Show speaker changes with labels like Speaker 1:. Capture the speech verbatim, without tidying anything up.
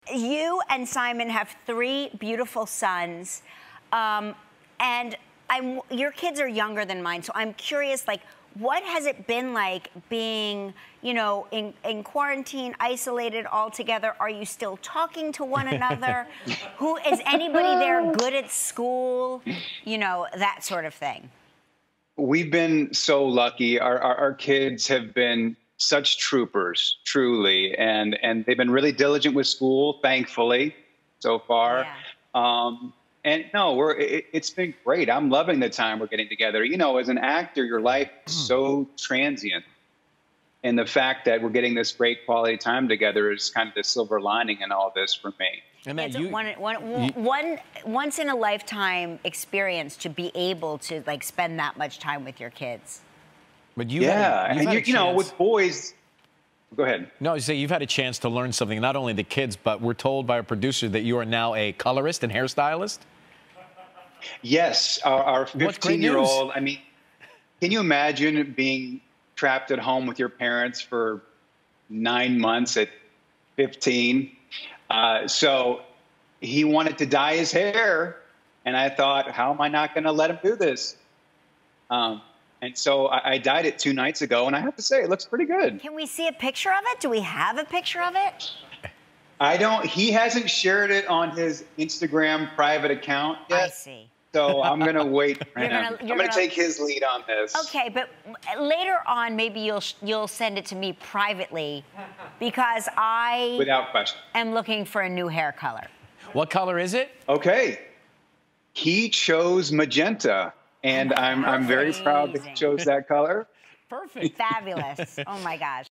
Speaker 1: you and Simon have three beautiful sons, um, and I'm, your kids are younger than mine, so I'm curious, like, what has it been like being, you know, in, in quarantine, isolated all together? Are you still talking to one another? Who is anybody there good at school? You know, that sort of thing.
Speaker 2: We've been so lucky. Our, our, our kids have been such troopers, truly, and and they've been really diligent with school, thankfully, so far.
Speaker 1: Yeah.
Speaker 2: Um, and no, we're it, it's been great. I'm loving the time we're getting together. You know, as an actor, your life is so transient, and the fact that we're getting this great quality time together is kind of the silver lining in all this for me.
Speaker 1: And Matt, you, one, one, you, one once in a lifetime experience to be able to like spend that much time with your kids.
Speaker 3: But you,
Speaker 2: yeah,
Speaker 3: had,
Speaker 2: and you, you know, with boys. Go ahead.
Speaker 3: No, you say you've had a chance to learn something. Not only the kids, but we're told by our producer that you are now a colorist and hairstylist.
Speaker 2: Yes, our, our fifteen-year-old. I mean, can you imagine being trapped at home with your parents for nine months at fifteen? Uh, so he wanted to dye his hair, and I thought, how am I not going to let him do this? Um, and so I, I dyed it two nights ago, and I have to say, it looks pretty good.
Speaker 1: Can we see a picture of it? Do we have a picture of it?
Speaker 2: I don't. He hasn't shared it on his Instagram private account yet.
Speaker 1: I see.
Speaker 2: So I'm going to wait. Right
Speaker 1: gonna,
Speaker 2: now. I'm going to take his lead on this.
Speaker 1: Okay, but later on, maybe you'll you'll send it to me privately, because I
Speaker 2: without question
Speaker 1: am looking for a new hair color.
Speaker 3: What color is it?
Speaker 2: Okay, he chose magenta, and I'm I'm very proud that he chose that color.
Speaker 1: Perfect. Fabulous. Oh my gosh.